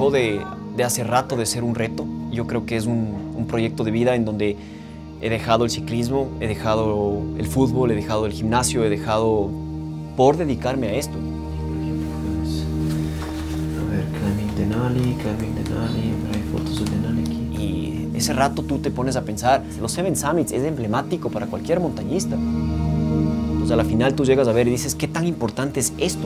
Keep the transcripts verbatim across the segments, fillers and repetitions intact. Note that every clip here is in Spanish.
dejó de, de hace rato de ser un reto. Yo creo que es un, un proyecto de vida en donde he dejado el ciclismo, he dejado el fútbol, he dejado el gimnasio, he dejado por dedicarme a esto. A ver, climbing Denali, climbing Denali, hay fotos de Denali aquí. Y ese rato tú te pones a pensar, los Seven Summits es emblemático para cualquier montañista. Entonces a la final tú llegas a ver y dices, ¿qué tan importante es esto?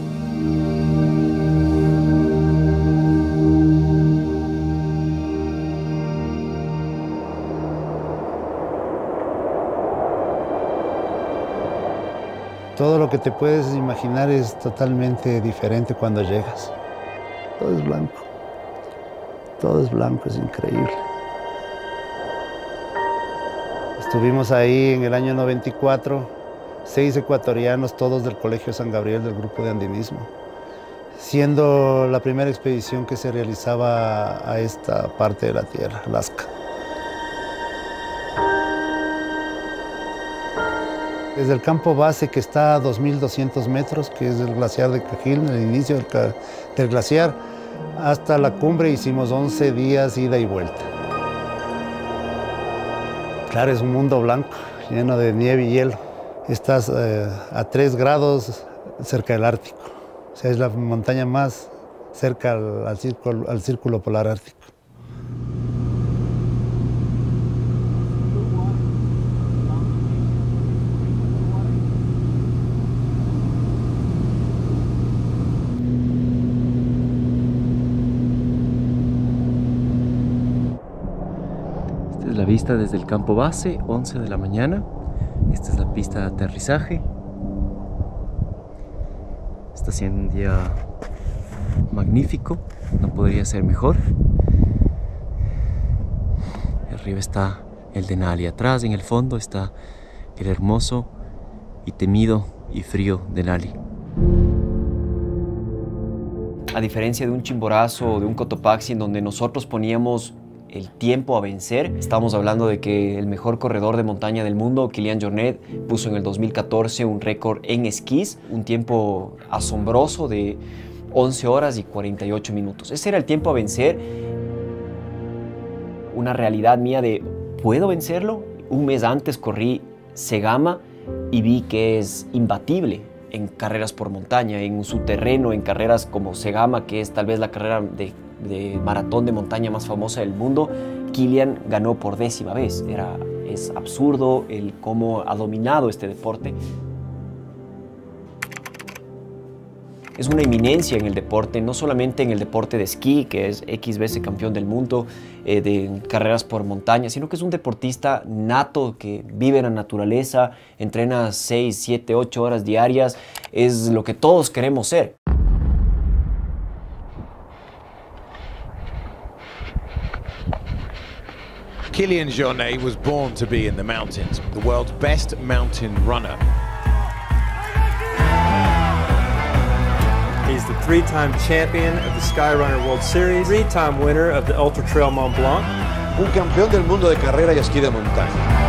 Todo lo que te puedes imaginar es totalmente diferente cuando llegas. Todo es blanco. Todo es blanco, es increíble. Estuvimos ahí en el año noventa y cuatro, seis ecuatorianos, todos del Colegio San Gabriel, del grupo de andinismo, siendo la primera expedición que se realizaba a esta parte de la Tierra, Alaska. Desde el campo base, que está a dos mil doscientos metros, que es el glaciar de Cajil, el inicio del, del glaciar, hasta la cumbre hicimos once días ida y vuelta. Claro, es un mundo blanco, lleno de nieve y hielo. Estás eh, a tres grados cerca del Ártico. O sea, es la montaña más cerca al, al, círculo, al círculo polar ártico. La vista desde el campo base, once de la mañana. Esta es la pista de aterrizaje. Está siendo un día magnífico, no podría ser mejor. Arriba está el Denali, atrás en el fondo está el hermoso y temido y frío Denali. A diferencia de un Chimborazo o de un Cotopaxi, en donde nosotros poníamos el tiempo a vencer, estamos hablando de que el mejor corredor de montaña del mundo, Kilian Jornet, puso en el dos mil catorce un récord en esquís, un tiempo asombroso de once horas y cuarenta y ocho minutos. Ese era el tiempo a vencer. Una realidad mía de, ¿puedo vencerlo? Un mes antes corrí Segama y vi que es imbatible en carreras por montaña, en su terreno, en carreras como Segama, que es tal vez la carrera de de maratón de montaña más famosa del mundo. Kilian ganó por décima vez. Era, es absurdo el cómo ha dominado este deporte. Es una eminencia en el deporte, no solamente en el deporte de esquí, que es X veces campeón del mundo, eh, de carreras por montaña, sino que es un deportista nato que vive en la naturaleza, entrena seis, siete, ocho horas diarias. Es lo que todos queremos ser. Kilian Jornet was born to be in the mountains, the world's best mountain runner. He's the three-time champion of the Skyrunner World Series, three-time winner of the Ultra Trail Mont Blanc. Un campeón del mundo de carrera y esquí de montaña.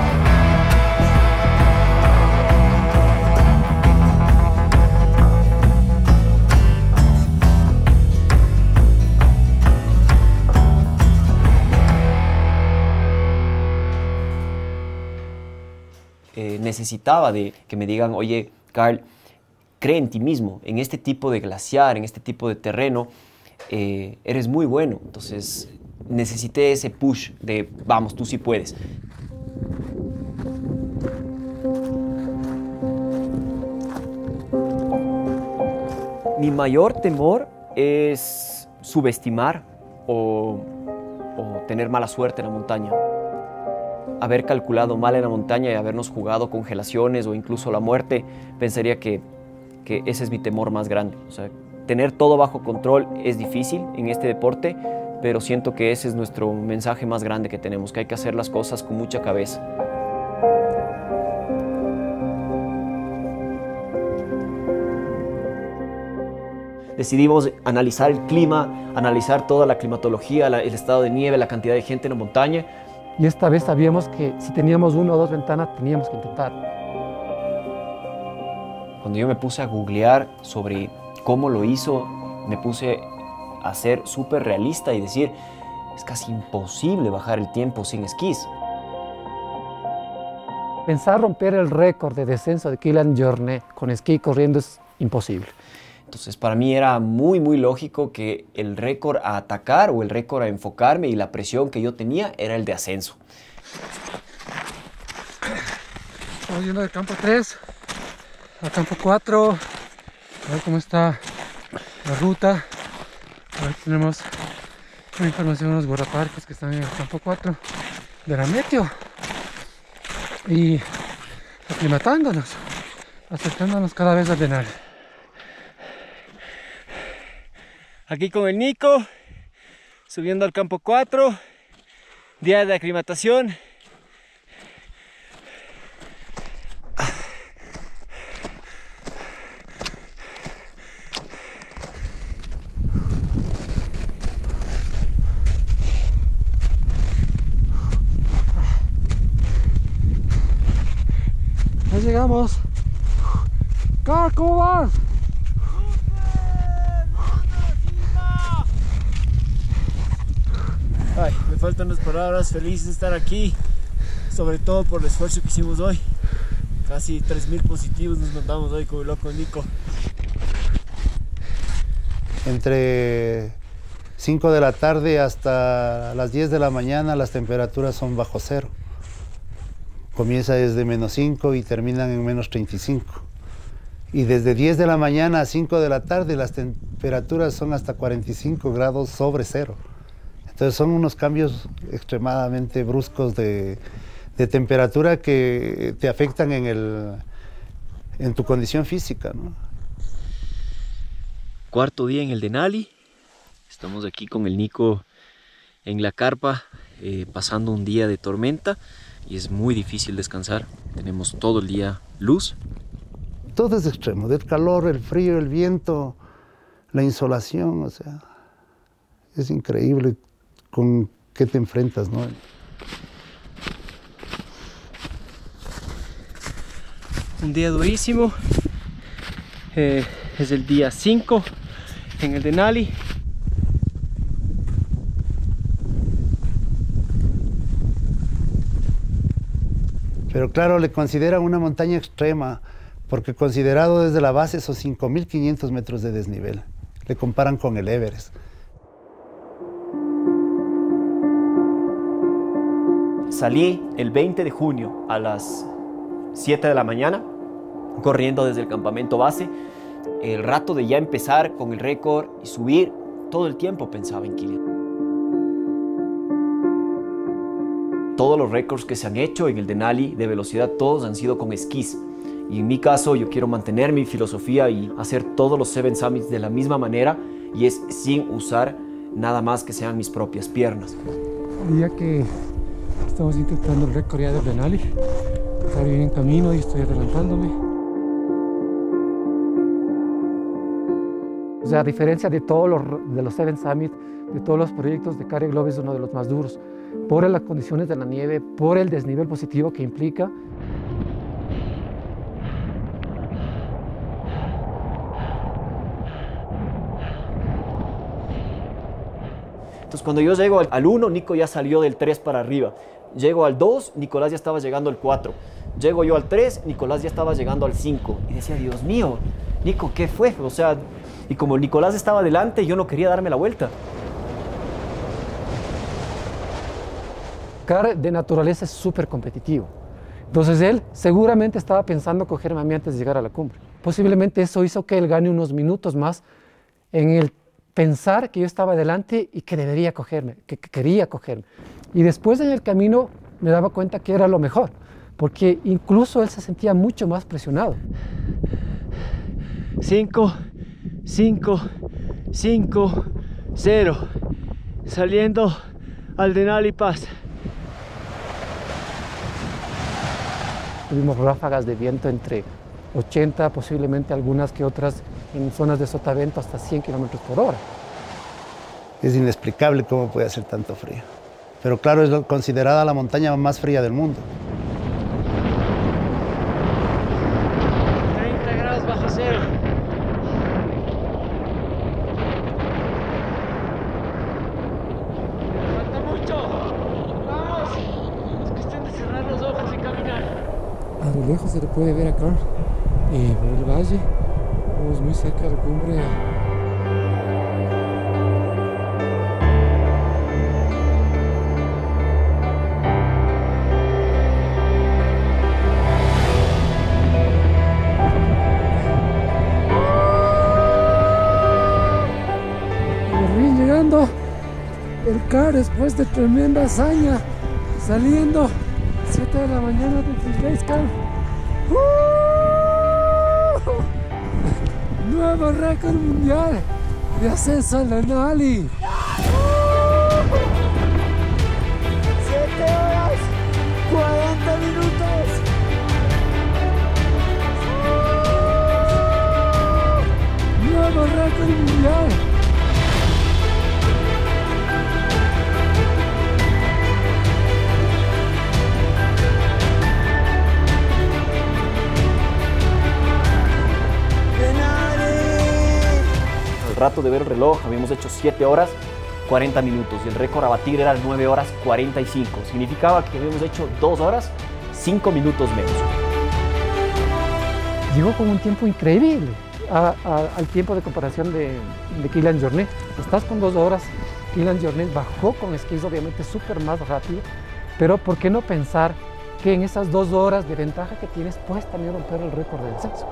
Eh, necesitaba de que me digan, oye, Carl, cree en ti mismo, en este tipo de glaciar, en este tipo de terreno, eh, eres muy bueno. Entonces necesité ese push de, vamos, tú sí puedes. Mi mayor temor es subestimar o, o tener mala suerte en la montaña. Haber calculado mal en la montaña y habernos jugado congelaciones o incluso la muerte, pensaría que, que ese es mi temor más grande. O sea, tener todo bajo control es difícil en este deporte, pero siento que ese es nuestro mensaje más grande que tenemos, que hay que hacer las cosas con mucha cabeza. Decidimos analizar el clima, analizar toda la climatología, la, el estado de nieve, la cantidad de gente en la montaña. Y esta vez sabíamos que si teníamos una o dos ventanas teníamos que intentar. Cuando yo me puse a googlear sobre cómo lo hizo, me puse a ser súper realista y decir, es casi imposible bajar el tiempo sin esquís. Pensar romper el récord de descenso de Kilian Jornet con esquí corriendo es imposible. Entonces, para mí era muy, muy lógico que el récord a atacar o el récord a enfocarme y la presión que yo tenía era el de ascenso. Estamos yendo del campo tres al campo cuatro. A ver cómo está la ruta. A ver, tenemos una información de los guardaparques que están en el campo cuatro de la meteo. Y aclimatándonos, acercándonos cada vez al Denali. Aquí con el Nico, subiendo al campo cuatro, día de aclimatación. Ya llegamos. Car, ¿cómo vas? Ay, me faltan las palabras, feliz de estar aquí, sobre todo por el esfuerzo que hicimos hoy. Casi tres mil positivos nos mandamos hoy con el loco Nico. Entre cinco de la tarde hasta las diez de la mañana las temperaturas son bajo cero. Comienza desde menos cinco y terminan en menos treinta y cinco. Y desde diez de la mañana a cinco de la tarde las temperaturas son hasta cuarenta y cinco grados sobre cero. Entonces son unos cambios extremadamente bruscos de, de temperatura que te afectan en, el, en tu condición física, ¿no? Cuarto día en el Denali. Estamos aquí con el Nico en la carpa, eh, pasando un día de tormenta y es muy difícil descansar. Tenemos todo el día luz. Todo es extremo, del calor, el frío, el viento, la insolación, o sea, es increíble con qué te enfrentas, ¿no? Un día durísimo, eh, es el día cinco en el Denali. Pero claro, le consideran una montaña extrema, porque considerado desde la base son cinco mil quinientos metros de desnivel. Le comparan con el Everest. Salí el veinte de junio a las siete de la mañana, corriendo desde el campamento base. El rato de ya empezar con el récord y subir, todo el tiempo pensaba en Kilian. Todos los récords que se han hecho en el Denali de velocidad, todos han sido con esquís. Y en mi caso, yo quiero mantener mi filosofía y hacer todos los Seven Summits de la misma manera, y es sin usar nada más que sean mis propias piernas. El día que estamos intentando el récord ya del Denali, está bien en camino y estoy adelantándome. O sea, a diferencia de todos los, de los Seven Summits, de todos los proyectos de Kare Globe, es uno de los más duros, por las condiciones de la nieve, por el desnivel positivo que implica. Entonces, cuando yo llego al uno, Nico ya salió del tres para arriba. Llego al dos, Nicolás ya estaba llegando al cuatro. Llego yo al tres, Nicolás ya estaba llegando al cinco. Y decía, Dios mío, Nico, ¿qué fue? O sea, y como Nicolás estaba delante, yo no quería darme la vuelta. Kare de naturaleza es súper competitivo. Entonces él seguramente estaba pensando cogerme a mí antes de llegar a la cumbre. Posiblemente eso hizo que él gane unos minutos más en el pensar que yo estaba delante y que debería cogerme, que, que quería cogerme. Y después en el camino me daba cuenta que era lo mejor, porque incluso él se sentía mucho más presionado. cinco, cinco, cinco, cero. Saliendo al Denali Pass. Tuvimos ráfagas de viento entre ochenta, posiblemente algunas que otras en zonas de sotavento hasta cien kilómetros por hora. Es inexplicable cómo puede hacer tanto frío. Pero claro, es considerada la montaña más fría del mundo. treinta grados bajo cero. de lejos se le puede ver acá, eh, por el valle. Estamos muy cerca de la cumbre. El C A R después de tremenda hazaña, saliendo siete de la mañana del Base Camp. ¡Uh! Nuevo récord mundial de ascenso al Denali. siete horas cuarenta minutos. ¡Uh! Nuevo récord mundial. Rato de ver el reloj, habíamos hecho siete horas cuarenta minutos y el récord a batir era nueve horas cuarenta y cinco. Significaba que habíamos hecho dos horas cinco minutos menos. Llegó con un tiempo increíble a, a, al tiempo de comparación de, de Kilian Jornet. Estás con dos horas, Kilian Jornet bajó con skis obviamente súper más rápido, pero ¿por qué no pensar que en esas dos horas de ventaja que tienes puedes también romper el récord del descenso?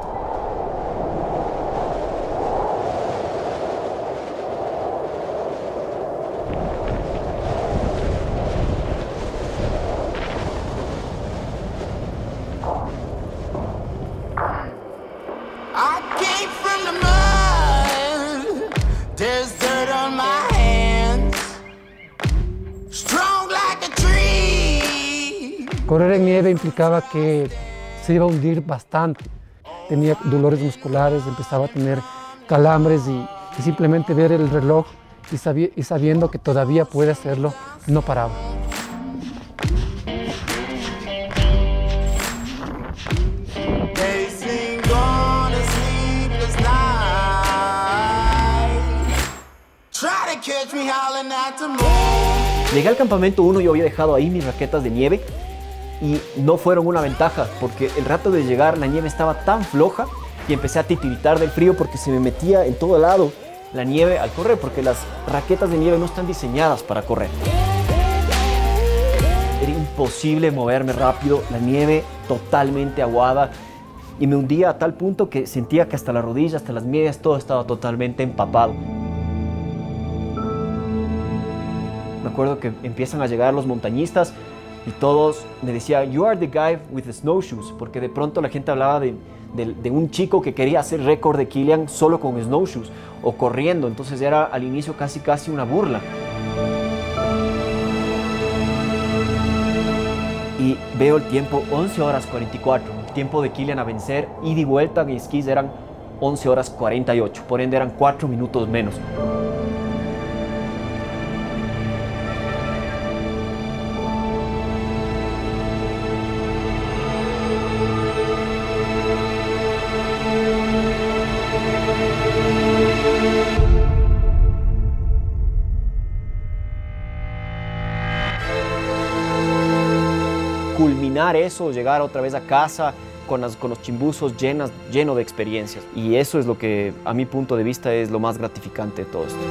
Correr en nieve implicaba que se iba a hundir bastante. Tenía dolores musculares, empezaba a tener calambres y, y simplemente ver el reloj y, sabi y sabiendo que todavía puede hacerlo, no paraba. Llegué al campamento uno y yo había dejado ahí mis raquetas de nieve y no fueron una ventaja porque el rato de llegar la nieve estaba tan floja y empecé a titiritar del frío porque se me metía en todo lado la nieve al correr porque las raquetas de nieve no están diseñadas para correr. Era imposible moverme rápido, la nieve totalmente aguada y me hundía a tal punto que sentía que hasta la rodilla, hasta las medias, todo estaba totalmente empapado. Me acuerdo que empiezan a llegar los montañistas y todos me decían, "You are the guy with the snowshoes", porque de pronto la gente hablaba de, de, de un chico que quería hacer récord de Kilian solo con snowshoes o corriendo, entonces era al inicio casi casi una burla. Y veo el tiempo, once horas cuarenta y cuatro, el tiempo de Kilian a vencer, ida y vuelta en esquís eran once horas cuarenta y ocho, por ende eran cuatro minutos menos. Culminar eso, llegar otra vez a casa con, las, con los chimbuzos llenas, lleno de experiencias. Y eso es lo que, a mi punto de vista, es lo más gratificante de todo esto.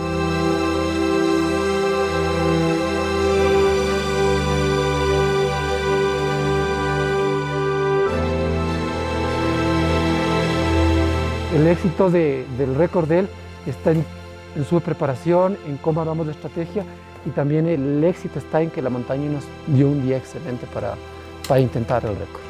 El éxito de, del récord de él está en, en su preparación, en cómo armamos la estrategia y también el éxito está en que la montaña nos dio un día excelente para, para intentar el récord.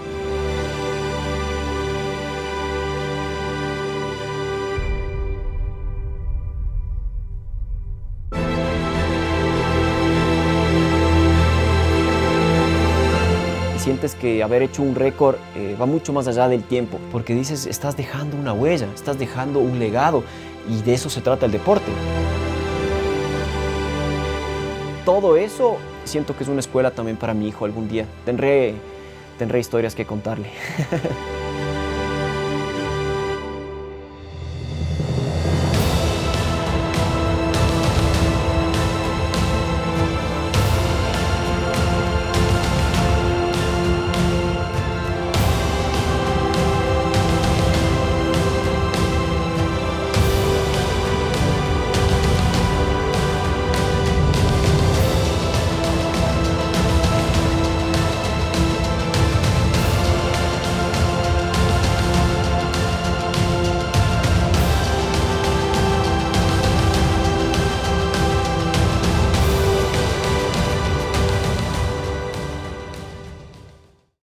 Sientes que haber hecho un récord eh, va mucho más allá del tiempo, porque dices, estás dejando una huella, estás dejando un legado, y de eso se trata el deporte. Todo eso siento que es una escuela también para mi hijo algún día. Tendré, tendré historias que contarle.